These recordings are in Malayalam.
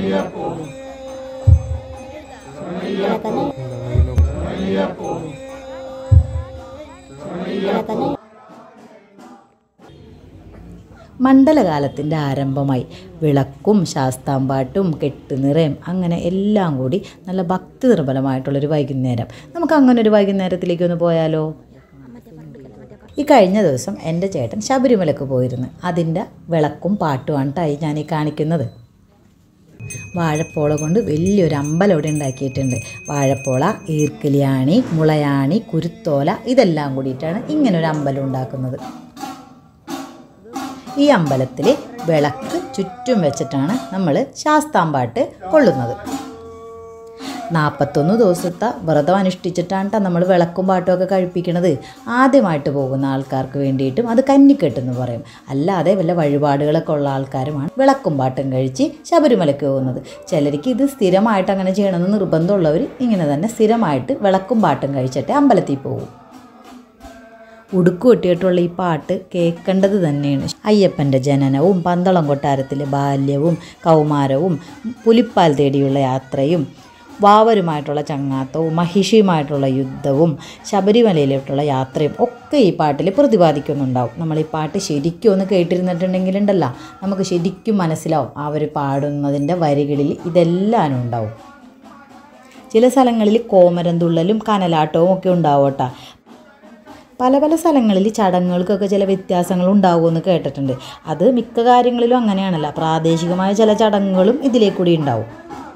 മണ്ഡലകാലത്തിൻ്റെ ആരംഭമായി വിളക്കും ശാസ്താംപാട്ടും കെട്ടുനിറയും അങ്ങനെ എല്ലാം കൂടി നല്ല ഭക്തി നിർഭരമായിട്ടുള്ളൊരു വൈകുന്നേരം. നമുക്ക് അങ്ങനെ ഒരു വൈകുന്നേരത്തിലേക്കൊന്ന് പോയാലോ? ഈ കഴിഞ്ഞ ദിവസം എൻ്റെ ചേട്ടൻ ശബരിമലക്ക് പോയിരുന്നു. അതിൻ്റെ വിളക്കും പാട്ടുമാണ് ഞാൻ ഈ കാണിക്കുന്നത്. വാഴപ്പോള കൊണ്ട് വലിയൊരു അമ്പലം ഇവിടെ ഉണ്ടാക്കിയിട്ടുണ്ട്. വാഴപ്പോള, ഈർക്കിലിയാണി, മുളയാണി, കുരുത്തോല ഇതെല്ലാം കൂടിയിട്ടാണ് ഇങ്ങനൊരു അമ്പലം ഉണ്ടാക്കുന്നത്. ഈ അമ്പലത്തിൽ വിളക്ക് ചുറ്റും വെച്ചിട്ടാണ് നമ്മൾ ശാസ്താംപാട്ട് കൊള്ളുന്നത്. 41 ദിവസത്തെ വ്രതം അനുഷ്ഠിച്ചിട്ടാണ് നമ്മൾ വിളക്കും പാട്ടുമൊക്കെ കഴിപ്പിക്കുന്നത്. ആദ്യമായിട്ട് പോകുന്ന ആൾക്കാർക്ക് വേണ്ടിയിട്ടും അത് കന്നിക്കെട്ടെന്ന് പറയും. അല്ലാതെ വല്ല വഴിപാടുകളൊക്കെ ഉള്ള ആൾക്കാരുമാണ് വിളക്കും പാട്ടും കഴിച്ച് ശബരിമലയ്ക്ക് പോകുന്നത്. ചിലർക്ക് ഇത് സ്ഥിരമായിട്ട് അങ്ങനെ ചെയ്യണമെന്ന് നിർബന്ധമുള്ളവർ ഇങ്ങനെ തന്നെ സ്ഥിരമായിട്ട് വിളക്കും പാട്ടും കഴിച്ചിട്ട് അമ്പലത്തിൽ പോകും. ഉടുക്ക് കൊട്ടിയിട്ടുള്ള ഈ പാട്ട് കേൾക്കേണ്ടത് തന്നെയാണ്. അയ്യപ്പൻ്റെ ജനനവും പന്തളം കൊട്ടാരത്തിലെ ബാല്യവും കൗമാരവും പുലിപ്പാൽ തേടിയുള്ള യാത്രയും വാവരുമായിട്ടുള്ള ചങ്ങാത്തവും മഹിഷിയുമായിട്ടുള്ള യുദ്ധവും ശബരിമലയിലോട്ടുള്ള യാത്രയും ഒക്കെ ഈ പാട്ടിൽ പ്രതിപാദിക്കുന്നുണ്ടാവും. നമ്മൾ ഈ പാട്ട് ശരിക്കും ഒന്ന് കേട്ടിരുന്നിട്ടുണ്ടെങ്കിലുണ്ടല്ലോ നമുക്ക് ശരിക്കും മനസ്സിലാവും അവർ പാടുന്നതിൻ്റെ വരികളിൽ ഇതെല്ലാം ഉണ്ടാവും. ചില സ്ഥലങ്ങളിൽ കോമരം തുള്ളലും കനലാട്ടവും ഒക്കെ ഉണ്ടാവും കേട്ടോ. പല പല സ്ഥലങ്ങളിൽ ചടങ്ങുകൾക്കൊക്കെ ചില വ്യത്യാസങ്ങൾ ഉണ്ടാകുമെന്ന് കേട്ടിട്ടുണ്ട്. അത് മിക്ക കാര്യങ്ങളിലും അങ്ങനെയാണല്ലോ. പ്രാദേശികമായ ചില ചടങ്ങുകളും ഇതിലേക്കൂടി ഉണ്ടാവും.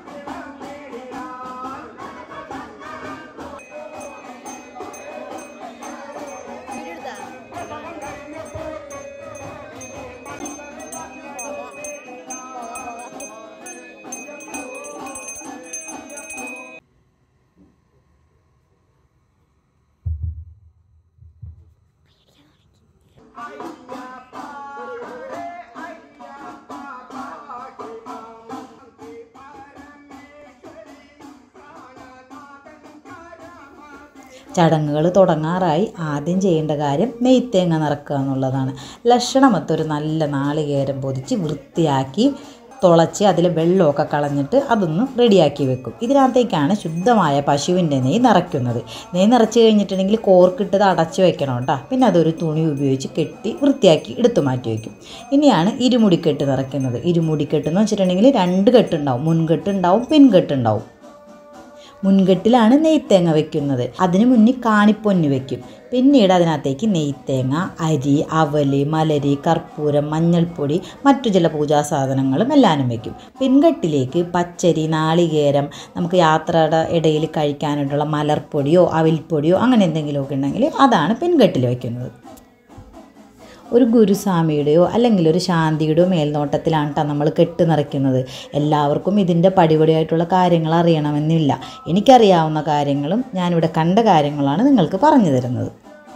ചടങ്ങുകൾ തുടങ്ങാറായി. ആദ്യം ചെയ്യേണ്ട കാര്യം നെയ്ത്തേങ്ങ നിറക്കുക എന്നുള്ളതാണ്. ലക്ഷണമൊത്തൊരു നല്ല നാളികേരം പൊതിച്ച് വൃത്തിയാക്കി തുളച്ച് അതിൽ വെള്ളമൊക്കെ കളഞ്ഞിട്ട് അതൊന്ന് റെഡിയാക്കി വെക്കും. ഇതിനകത്തേക്കാണ് ശുദ്ധമായ പശുവിൻ്റെ നെയ്യ് നിറയ്ക്കുന്നത്. നെയ്യ് നിറച്ച് കഴിഞ്ഞിട്ടുണ്ടെങ്കിൽ കോർക്കിട്ടത് അടച്ച് വെക്കണം കേട്ടോ. പിന്നെ അതൊരു തുണി ഉപയോഗിച്ച് കെട്ടി വൃത്തിയാക്കി എടുത്തു മാറ്റി വയ്ക്കും. ഇനിയാണ് ഇരുമുടിക്കെട്ട് നിറയ്ക്കുന്നത്. ഇരുമുടിക്കെട്ടെന്ന് വെച്ചിട്ടുണ്ടെങ്കിൽ 2 കെട്ടുണ്ടാവും. മുൻകെട്ടുണ്ടാവും, പിൻകെട്ടുണ്ടാവും. മുൻകെട്ടിലാണ് നെയ്ത്തേങ്ങ വെക്കുന്നത്. അതിന് മുന്നിൽ കാണിപ്പൊന്ന് വെക്കും. പിന്നീട് അതിനകത്തേക്ക് നെയ്ത്തേങ്ങ, അരി, അവല്, മലരി, കർപ്പൂരം, മഞ്ഞൾപ്പൊടി, മറ്റു ചില പൂജാ സാധനങ്ങളും എല്ലാവരും വെക്കും. പിൻകെട്ടിലേക്ക് പച്ചരി, നാളികേരം, നമുക്ക് യാത്രയുടെ ഇടയിൽ കഴിക്കാനായിട്ടുള്ള മലർപ്പൊടിയോ അവിൽപ്പൊടിയോ അങ്ങനെ എന്തെങ്കിലുമൊക്കെ ഉണ്ടെങ്കിൽ അതാണ് പിൻകെട്ടിൽ വയ്ക്കുന്നത്. ഒരു ഗുരുസ്വാമിയുടെയോ അല്ലെങ്കിൽ ഒരു ശാന്തിയുടെയോ മേൽനോട്ടത്തിലാണ് കേട്ടോ നമ്മൾ കെട്ട് നിറയ്ക്കുന്നത്. എല്ലാവർക്കും ഇതിൻ്റെ പടിപടിയായിട്ടുള്ള കാര്യങ്ങൾ അറിയണമെന്നില്ല. എനിക്കറിയാവുന്ന കാര്യങ്ങളും ഞാനിവിടെ കണ്ട കാര്യങ്ങളാണ് നിങ്ങൾക്ക് പറഞ്ഞു തരുന്നത്.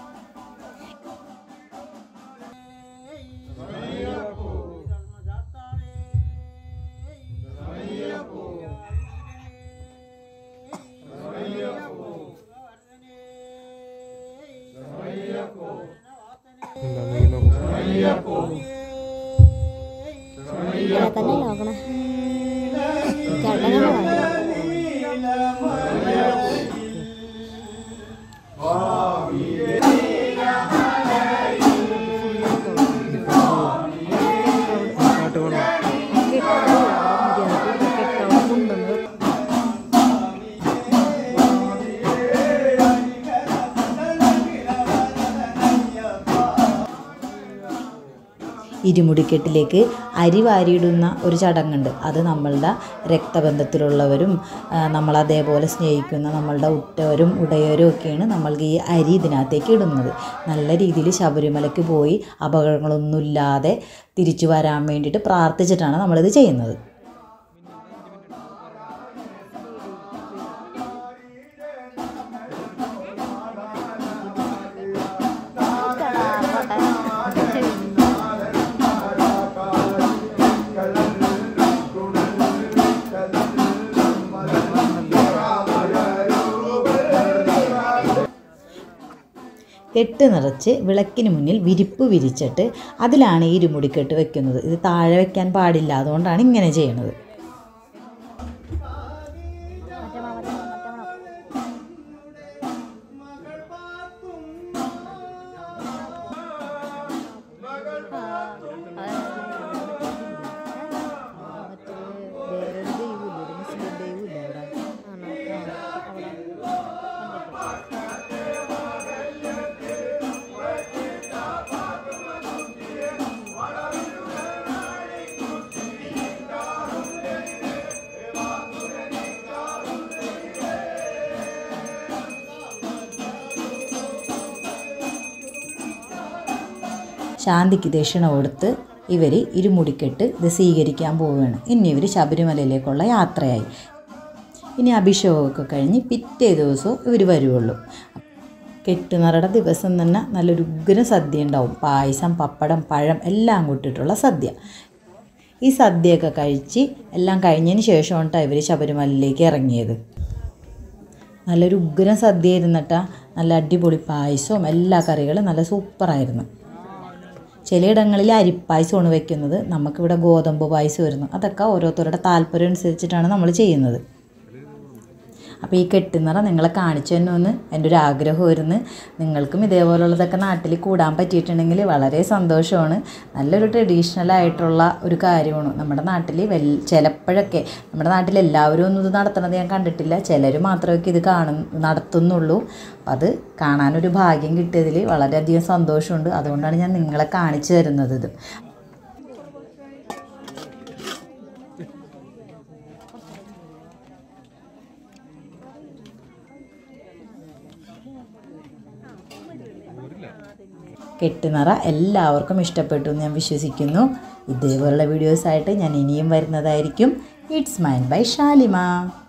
ഇരുമുടിക്കെട്ടിലേക്ക് അരി വാരിയിടുന്ന ഒരു ചടങ്ങുണ്ട്. അത് നമ്മളുടെ രക്തബന്ധത്തിലുള്ളവരും നമ്മളതേപോലെ സ്നേഹിക്കുന്ന നമ്മളുടെ ഉറ്റവരും ഉടയവരും ഒക്കെയാണ് നമ്മൾക്ക് ഈ അരി ഇതിനകത്തേക്ക് ഇടുന്നത്. നല്ല രീതിയിൽ ശബരിമലയ്ക്ക് പോയി അപകടങ്ങളൊന്നുമില്ലാതെ തിരിച്ചു വരാൻ വേണ്ടിയിട്ട് പ്രാർത്ഥിച്ചിട്ടാണ് നമ്മളിത് ചെയ്യുന്നത്. കെട്ട് നിറച്ച് വിളക്കിന് മുന്നിൽ വിരിപ്പ് വിരിച്ചിട്ട് അതിലാണ് ഈ ഇരുമുടിക്കെട്ട് വെക്കുന്നത്. ഇത് താഴെ വെക്കാൻ പാടില്ല, അതുകൊണ്ടാണ് ഇങ്ങനെ ചെയ്യുന്നത്. ശാന്തിക്ക് ദക്ഷിണ കൊടുത്ത് ഇവർ ഇരുമുടിക്കെട്ട് ഇത് സ്വീകരിക്കാൻ പോവുകയാണ്. ഇനി ഇവർ ശബരിമലയിലേക്കുള്ള യാത്രയായി. ഇനി അഭിഷേകമൊക്കെ കഴിഞ്ഞ് പിറ്റേ ദിവസവും ഇവർ വരുവുള്ളൂ. കെട്ടുനിറയുടെ ദിവസം തന്നെ നല്ലൊരു ഉഗ്രൻ സദ്യ ഉണ്ടാവും. പായസം, പപ്പടം, പഴം എല്ലാം കൂട്ടിയിട്ടുള്ള സദ്യ. ഈ സദ്യയൊക്കെ കഴിച്ച് എല്ലാം കഴിഞ്ഞതിന് ശേഷമാണ് ഇവർ ശബരിമലയിലേക്ക് ഇറങ്ങിയത്. നല്ലൊരു ഉഗ്രൻ സദ്യ ഇരുന്നിട്ടാ. നല്ല അടിപൊളി പായസവും എല്ലാ കറികളും നല്ല സൂപ്പറായിരുന്നു. ചിലയിടങ്ങളിൽ അരിപ്പായസമാണ് വെക്കുന്നത്, നമുക്കിവിടെ ഗോതമ്പ് പായസം വരുന്നു. അതൊക്കെ ഓരോരുത്തരുടെ താല്പര്യം അനുസരിച്ചിട്ടാണ് നമ്മൾ ചെയ്യുന്നത്. അപ്പോൾ ഈ കെട്ടുനിറ നിങ്ങളെ കാണിച്ചു തന്നെയെന്ന് എൻ്റെ ഒരു ആഗ്രഹമായിരുന്നു. നിങ്ങൾക്കും ഇതേപോലുള്ളതൊക്കെ നാട്ടിൽ കൂടാൻ പറ്റിയിട്ടുണ്ടെങ്കിൽ വളരെ സന്തോഷമാണ്. നല്ലൊരു ട്രഡീഷണലായിട്ടുള്ള ഒരു കാര്യമാണ്. നമ്മുടെ നാട്ടിൽ ചിലപ്പോഴൊക്കെ നമ്മുടെ നാട്ടിൽ എല്ലാവരും ഒന്നും ഇത് നടത്തുന്നത് ഞാൻ കണ്ടിട്ടില്ല. ചിലർ മാത്രമേ ഇത് നടത്തുന്നുള്ളൂ. അത് കാണാനൊരു ഭാഗ്യം കിട്ടിയതിൽ വളരെയധികം സന്തോഷമുണ്ട്. അതുകൊണ്ടാണ് ഞാൻ നിങ്ങളെ കാണിച്ചു തരുന്നത്. ഇത് കെട്ടുനിറ എല്ലാവർക്കും ഇഷ്ടപ്പെട്ടു എന്ന് ഞാൻ വിശ്വസിക്കുന്നു. ഇതേപോലുള്ള വീഡിയോസായിട്ട് ഞാൻ ഇനിയും വരുന്നതായിരിക്കും. It's mind by Shalimar.